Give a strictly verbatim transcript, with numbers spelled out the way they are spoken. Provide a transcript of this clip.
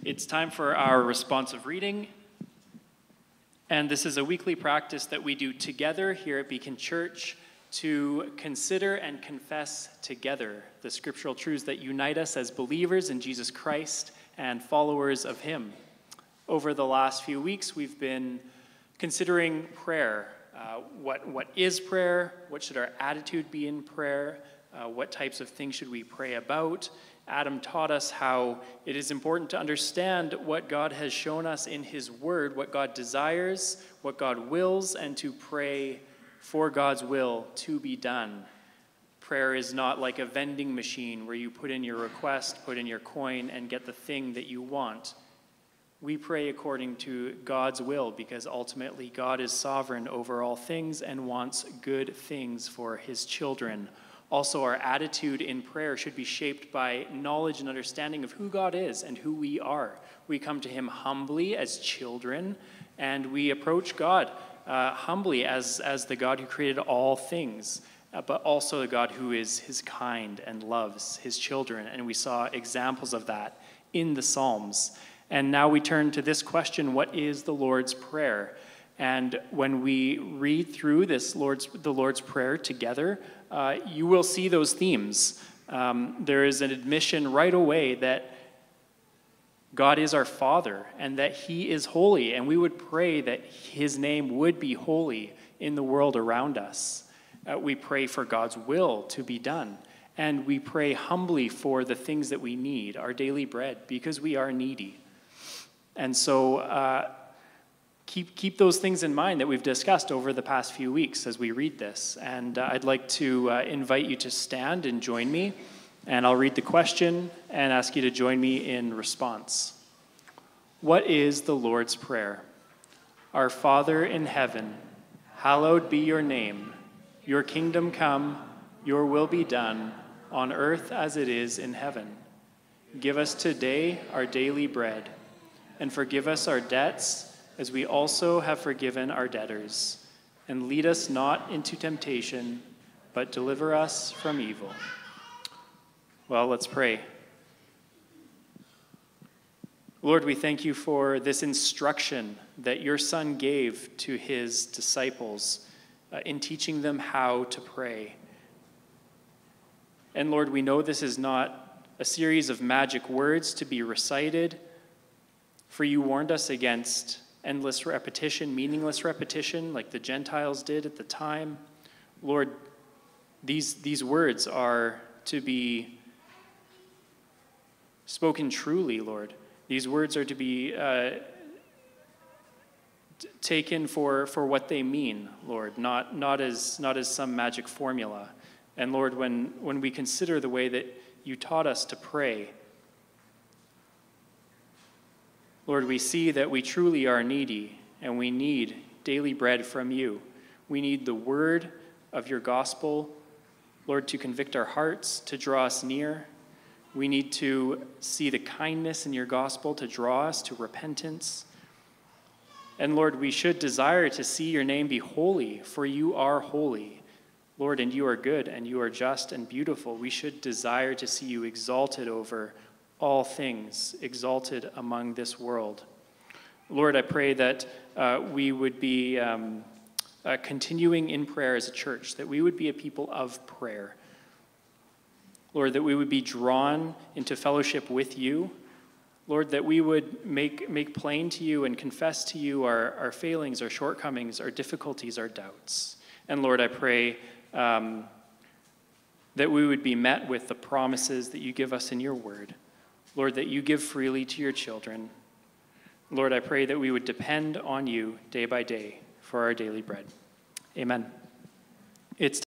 It's time for our responsive reading, and this is a weekly practice that we do together here at Beacon Church to consider and confess together the scriptural truths that unite us as believers in Jesus Christ and followers of him. Over the last few weeks, we've been considering prayer. Uh, what, what is prayer? What should our attitude be in prayer? Uh, what types of things should we pray about? Adam taught us how it is important to understand what God has shown us in his word, what God desires, what God wills, and to pray for God's will to be done. Prayer is not like a vending machine where you put in your request, put in your coin, and get the thing that you want. We pray according to God's will because ultimately God is sovereign over all things and wants good things for his children. Also, our attitude in prayer should be shaped by knowledge and understanding of who God is and who we are. We come to him humbly as children, and we approach God uh, humbly as, as the God who created all things, uh, but also the God who is his kind and loves his children. And we saw examples of that in the Psalms. And now we turn to this question: what is the Lord's Prayer? And when we read through this Lord's, the Lord's Prayer together, uh, you will see those themes. Um, there is an admission right away that God is our Father and that he is holy, and we would pray that his name would be holy in the world around us. Uh, we pray for God's will to be done, and we pray humbly for the things that we need, our daily bread, because we are needy. And so uh, keep keep those things in mind that we've discussed over the past few weeks as we read this. And uh, I'd like to uh, invite you to stand and join me. And I'll read the question and ask you to join me in response. What is the Lord's Prayer? Our Father in heaven, hallowed be your name. Your kingdom come, your will be done, on earth as it is in heaven. Give us today our daily bread, and forgive us our debts as we also have forgiven our debtors. And lead us not into temptation, but deliver us from evil. Well, let's pray. Lord, we thank you for this instruction that your Son gave to his disciples uh, in teaching them how to pray. And Lord, we know this is not a series of magic words to be recited, for you warned us against endless repetition, meaningless repetition, like the Gentiles did at the time. Lord, these, these words are to be spoken truly, Lord. These words are to be uh, t- taken for, for what they mean, Lord, not, not, as, not as some magic formula. And Lord, when, when we consider the way that you taught us to pray, Lord, we see that we truly are needy and we need daily bread from you. We need the word of your gospel, Lord, to convict our hearts, to draw us near. We need to see the kindness in your gospel to draw us to repentance. And Lord, we should desire to see your name be holy, for you are holy, Lord, and you are good and you are just and beautiful. We should desire to see you exalted over all things, exalted among this world. Lord, I pray that uh, we would be um, uh, continuing in prayer as a church, that we would be a people of prayer. Lord, that we would be drawn into fellowship with you. Lord, that we would make, make plain to you and confess to you our, our failings, our shortcomings, our difficulties, our doubts. And Lord, I pray um, that we would be met with the promises that you give us in your word. Lord, that you give freely to your children. Lord, I pray that we would depend on you day by day for our daily bread. Amen. It's